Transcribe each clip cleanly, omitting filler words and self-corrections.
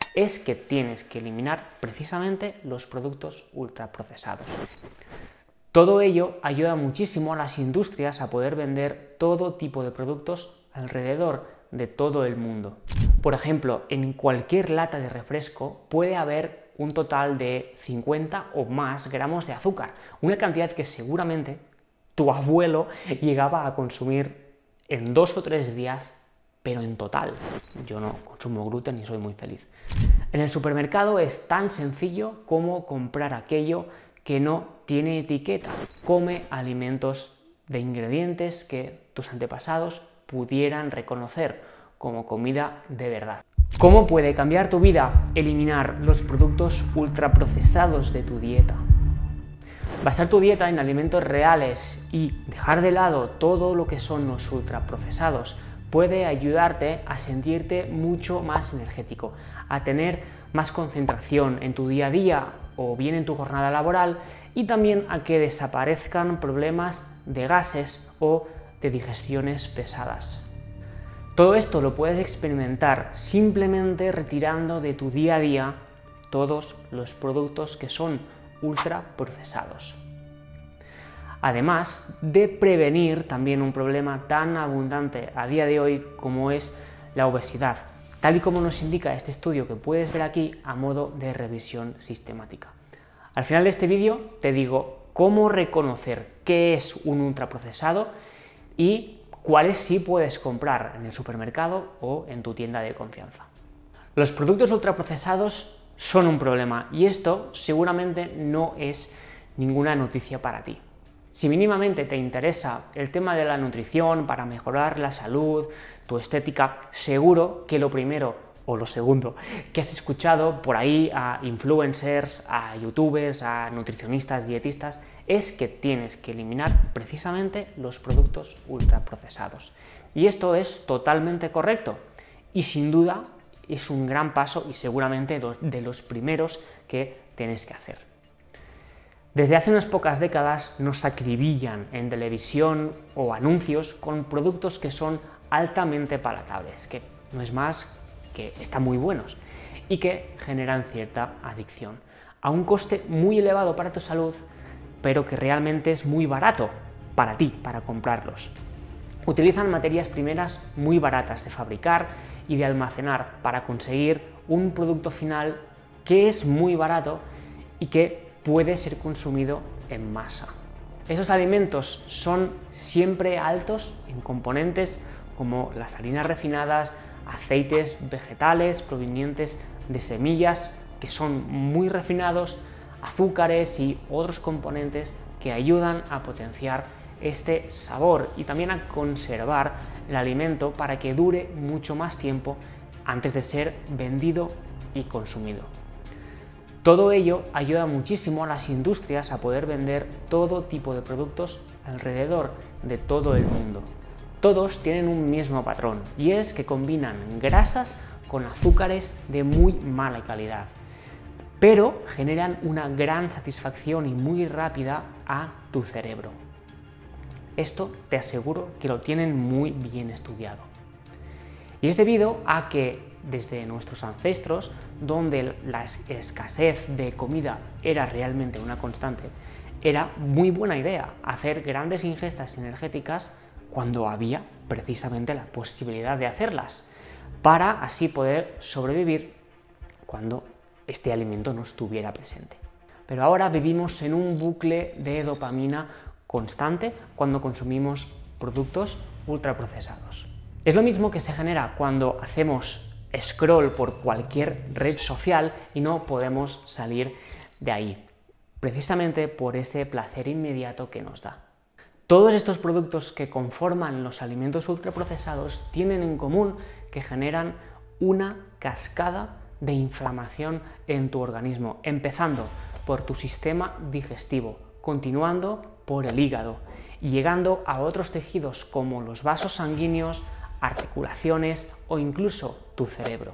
es que tienes que eliminar precisamente los productos ultraprocesados. Todo ello ayuda muchísimo a las industrias a poder vender todo tipo de productos alrededor de todo el mundo. Por ejemplo, en cualquier lata de refresco puede haber un total de 50 o más gramos de azúcar, una cantidad que seguramente tu abuelo llegaba a consumir en 2 o 3 días, pero en total. Yo no consumo gluten y soy muy feliz. En el supermercado es tan sencillo como comprar aquello que no tiene etiqueta. Come alimentos de ingredientes que tus antepasados pudieran reconocer como comida de verdad. ¿Cómo puede cambiar tu vida eliminar los productos ultraprocesados de tu dieta? Basar tu dieta en alimentos reales y dejar de lado todo lo que son los ultraprocesados puede ayudarte a sentirte mucho más energético, a tener más concentración en tu día a día o bien en tu jornada laboral y también a que desaparezcan problemas de gases o de digestiones pesadas. Todo esto lo puedes experimentar simplemente retirando de tu día a día todos los productos que son ultraprocesados. Además de prevenir también un problema tan abundante a día de hoy como es la obesidad, tal y como nos indica este estudio que puedes ver aquí a modo de revisión sistemática. Al final de este vídeo te digo cómo reconocer qué es un ultraprocesado y cuáles sí puedes comprar en el supermercado o en tu tienda de confianza. Los productos ultraprocesados son un problema y esto seguramente no es ninguna noticia para ti. Si mínimamente te interesa el tema de la nutrición para mejorar la salud, tu estética, seguro que lo primero o lo segundo que has escuchado por ahí a influencers, a youtubers, a nutricionistas, dietistas, es que tienes que eliminar precisamente los productos ultraprocesados. Y esto es totalmente correcto y sin duda es un gran paso y seguramente de los primeros que tienes que hacer. Desde hace unas pocas décadas nos acribillan en televisión o anuncios con productos que son altamente palatables, que no es más que están muy buenos y que generan cierta adicción, a un coste muy elevado para tu salud, pero que realmente es muy barato para ti, para comprarlos. Utilizan materias primeras muy baratas de fabricar y de almacenar para conseguir un producto final que es muy barato y que puede ser consumido en masa. Esos alimentos son siempre altos en componentes como las harinas refinadas, aceites vegetales provenientes de semillas que son muy refinados, azúcares y otros componentes que ayudan a potenciar este sabor y también a conservar el alimento para que dure mucho más tiempo antes de ser vendido y consumido. Todo ello ayuda muchísimo a las industrias a poder vender todo tipo de productos alrededor de todo el mundo. Todos tienen un mismo patrón y es que combinan grasas con azúcares de muy mala calidad, pero generan una gran satisfacción y muy rápida a tu cerebro. Esto te aseguro que lo tienen muy bien estudiado. Y es debido a que desde nuestros ancestros, donde la escasez de comida era realmente una constante, era muy buena idea hacer grandes ingestas energéticas cuando había precisamente la posibilidad de hacerlas, para así poder sobrevivir cuando este alimento no estuviera presente. Pero ahora vivimos en un bucle de dopamina constante cuando consumimos productos ultraprocesados. Es lo mismo que se genera cuando hacemos scroll por cualquier red social y no podemos salir de ahí, precisamente por ese placer inmediato que nos da. Todos estos productos que conforman los alimentos ultraprocesados tienen en común que generan una cascada de inflamación en tu organismo, empezando por tu sistema digestivo, continuando por el hígado y llegando a otros tejidos como los vasos sanguíneos, articulaciones o incluso tu cerebro.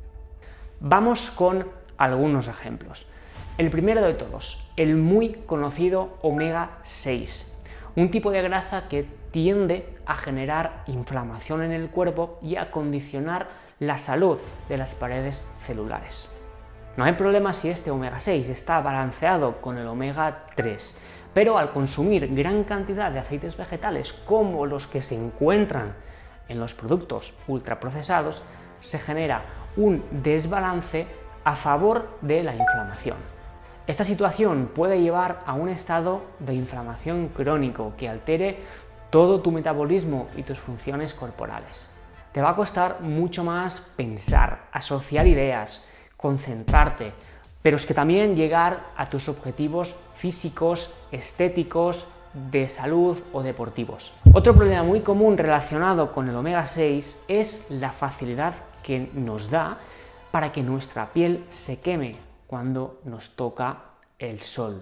Vamos con algunos ejemplos. El primero de todos, el muy conocido omega 6, un tipo de grasa que tiende a generar inflamación en el cuerpo y a condicionar la salud de las paredes celulares. No hay problema si este omega 6 está balanceado con el omega 3, pero al consumir gran cantidad de aceites vegetales como los que se encuentran en los productos ultraprocesados, se genera un desbalance a favor de la inflamación. Esta situación puede llevar a un estado de inflamación crónico que altere todo tu metabolismo y tus funciones corporales. Te va a costar mucho más pensar, asociar ideas, concentrarte, pero es que también llegar a tus objetivos físicos, estéticos, de salud o deportivos. Otro problema muy común relacionado con el omega 6 es la facilidad que nos da para que nuestra piel se queme cuando nos toca el sol.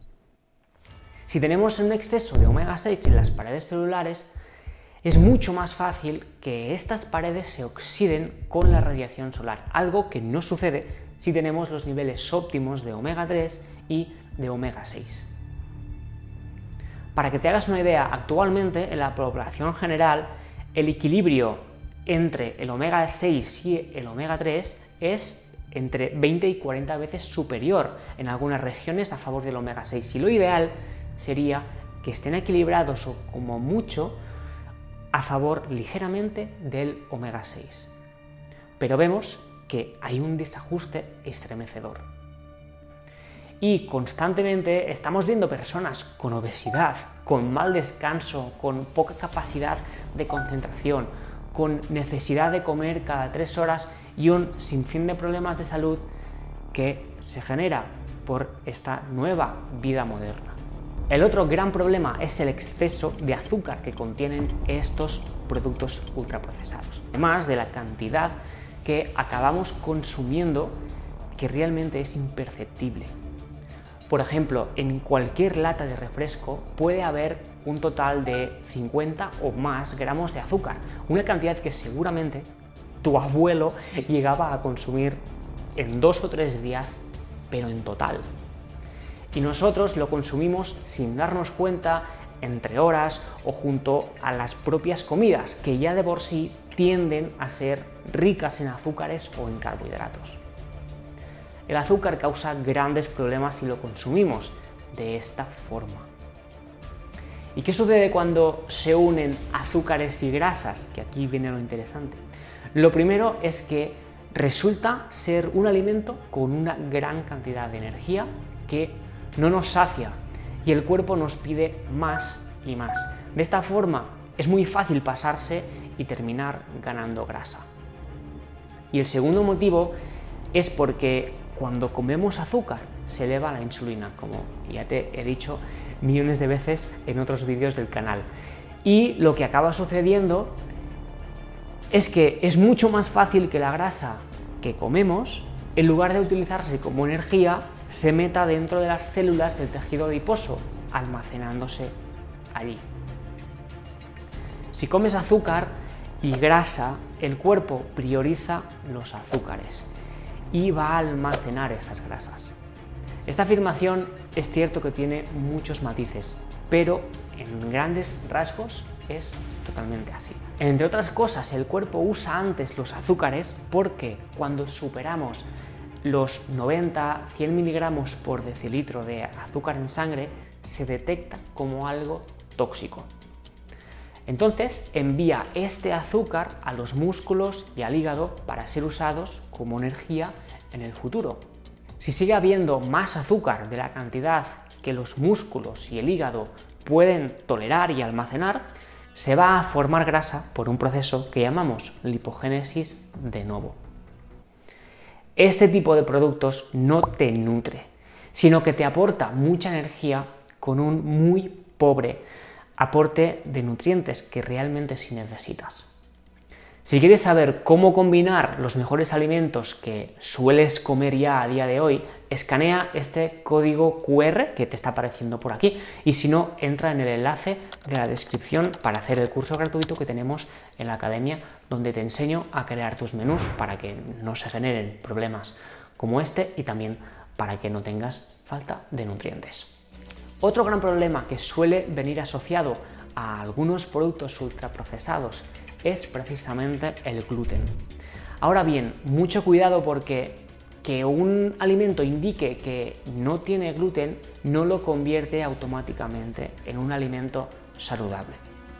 Si tenemos un exceso de omega 6 en las paredes celulares, es mucho más fácil que estas paredes se oxiden con la radiación solar, algo que no sucede si tenemos los niveles óptimos de omega 3 y de omega 6. Para que te hagas una idea, actualmente en la población general el equilibrio entre el omega 6 y el omega 3 es entre 20 y 40 veces superior en algunas regiones a favor del omega 6, y lo ideal sería que estén equilibrados o como mucho a favor ligeramente del omega 6. Pero vemos que hay un desajuste estremecedor. Y constantemente estamos viendo personas con obesidad, con mal descanso, con poca capacidad de concentración, con necesidad de comer cada 3 horas y un sinfín de problemas de salud que se genera por esta nueva vida moderna. El otro gran problema es el exceso de azúcar que contienen estos productos ultraprocesados, además de la cantidad que acabamos consumiendo, que realmente es imperceptible. Por ejemplo, en cualquier lata de refresco puede haber un total de 50 o más gramos de azúcar, una cantidad que seguramente tu abuelo llegaba a consumir en 2 o 3 días, pero en total. Y nosotros lo consumimos sin darnos cuenta, entre horas o junto a las propias comidas, que ya de por sí tienden a ser ricas en azúcares o en carbohidratos. El azúcar causa grandes problemas si lo consumimos de esta forma. ¿Y qué sucede cuando se unen azúcares y grasas? Que aquí viene lo interesante. Lo primero es que resulta ser un alimento con una gran cantidad de energía que no nos sacia y el cuerpo nos pide más y más. De esta forma es muy fácil pasarse y terminar ganando grasa. Y el segundo motivo es porque cuando comemos azúcar se eleva la insulina, como ya te he dicho millones de veces en otros vídeos del canal. Y lo que acaba sucediendo es que es mucho más fácil que la grasa que comemos, en lugar de utilizarse como energía, se meta dentro de las células del tejido adiposo, almacenándose allí. Si comes azúcar y grasa, el cuerpo prioriza los azúcares y va a almacenar estas grasas. Esta afirmación es cierto que tiene muchos matices, pero en grandes rasgos es totalmente así. Entre otras cosas, el cuerpo usa antes los azúcares porque cuando superamos los 90-100 miligramos por decilitro de azúcar en sangre, se detecta como algo tóxico. Entonces envía este azúcar a los músculos y al hígado para ser usados como energía en el futuro. Si sigue habiendo más azúcar de la cantidad que los músculos y el hígado pueden tolerar y almacenar, se va a formar grasa por un proceso que llamamos lipogénesis de novo. Este tipo de productos no te nutre, sino que te aporta mucha energía con un muy pobre aporte de nutrientes que realmente sí necesitas. Si quieres saber cómo combinar los mejores alimentos que sueles comer ya a día de hoy, escanea este código QR que te está apareciendo por aquí, y si no, entra en el enlace de la descripción para hacer el curso gratuito que tenemos en la academia, donde te enseño a crear tus menús para que no se generen problemas como este y también para que no tengas falta de nutrientes. Otro gran problema que suele venir asociado a algunos productos ultraprocesados es precisamente el gluten. Ahora bien, mucho cuidado porque que un alimento indique que no tiene gluten no lo convierte automáticamente en un alimento saludable.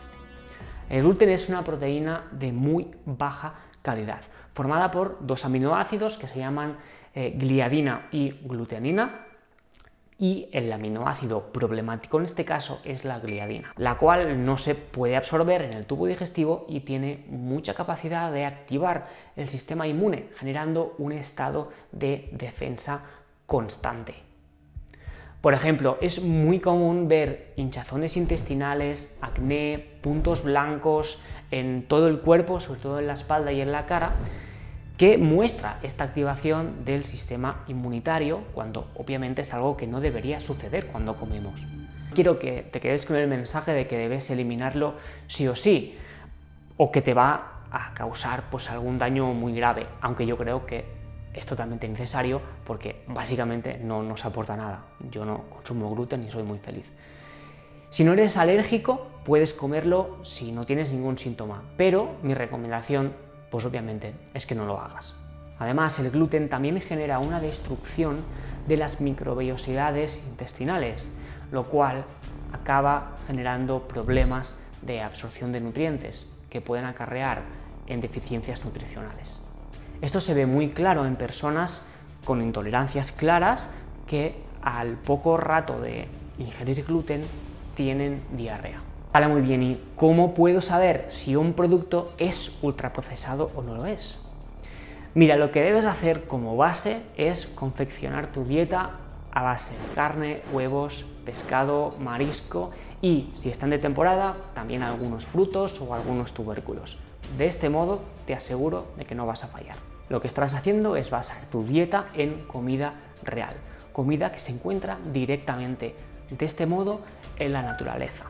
El gluten es una proteína de muy baja calidad, formada por dos aminoácidos que se llaman gliadina y gluteamina, y el aminoácido problemático en este caso es la gliadina, la cual no se puede absorber en el tubo digestivo y tiene mucha capacidad de activar el sistema inmune, generando un estado de defensa constante. Por ejemplo, es muy común ver hinchazones intestinales, acné, puntos blancos en todo el cuerpo, sobre todo en la espalda y en la cara, que muestra esta activación del sistema inmunitario, cuando obviamente es algo que no debería suceder cuando comemos. Quiero que te quedes con el mensaje de que debes eliminarlo sí o sí, o que te va a causar pues algún daño muy grave, aunque yo creo que es totalmente necesario porque básicamente no nos aporta nada. Yo no consumo gluten y soy muy feliz. Si no eres alérgico, puedes comerlo si no tienes ningún síntoma, pero mi recomendación pues obviamente es que no lo hagas. Además, el gluten también genera una destrucción de las microvellosidades intestinales, lo cual acaba generando problemas de absorción de nutrientes que pueden acarrear en deficiencias nutricionales. Esto se ve muy claro en personas con intolerancias claras que al poco rato de ingerir gluten tienen diarrea. Vale, muy bien, ¿y cómo puedo saber si un producto es ultraprocesado o no lo es? Mira, lo que debes hacer como base es confeccionar tu dieta a base de carne, huevos, pescado, marisco y, si están de temporada, también algunos frutos o algunos tubérculos. De este modo te aseguro de que no vas a fallar. Lo que estás haciendo es basar tu dieta en comida real, comida que se encuentra directamente de este modo en la naturaleza.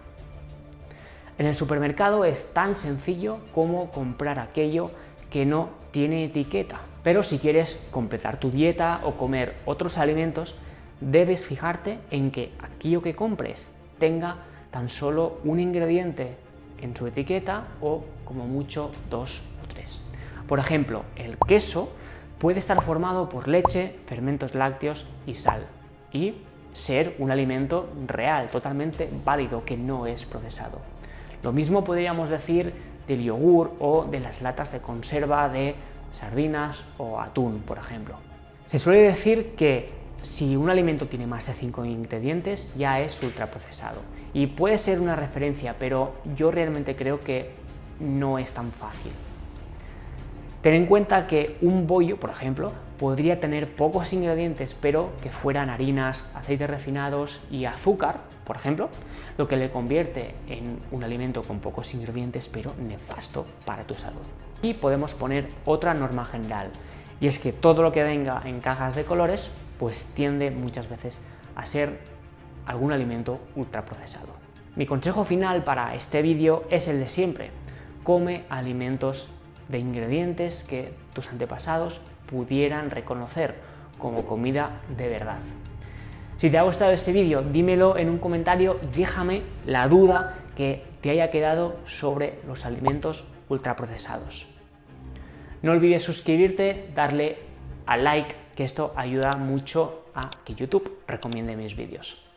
En el supermercado es tan sencillo como comprar aquello que no tiene etiqueta, pero si quieres completar tu dieta o comer otros alimentos, debes fijarte en que aquello que compres tenga tan solo un ingrediente en su etiqueta o como mucho 2 o 3. Por ejemplo, el queso puede estar formado por leche, fermentos lácteos y sal y ser un alimento real, totalmente válido, que no es procesado. Lo mismo podríamos decir del yogur o de las latas de conserva de sardinas o atún, por ejemplo. Se suele decir que si un alimento tiene más de 5 ingredientes ya es ultraprocesado. Y puede ser una referencia, pero yo realmente creo que no es tan fácil. Ten en cuenta que un bollo, por ejemplo, podría tener pocos ingredientes, pero que fueran harinas, aceites refinados y azúcar, por ejemplo, lo que le convierte en un alimento con pocos ingredientes, pero nefasto para tu salud. Y podemos poner otra norma general, y es que todo lo que venga en cajas de colores, pues tiende muchas veces a ser algún alimento ultraprocesado. Mi consejo final para este vídeo es el de siempre: come alimentos de ingredientes que tus antepasados pudieran reconocer como comida de verdad. Si te ha gustado este vídeo, dímelo en un comentario y déjame la duda que te haya quedado sobre los alimentos ultraprocesados. No olvides suscribirte, darle al like, que esto ayuda mucho a que YouTube recomiende mis vídeos.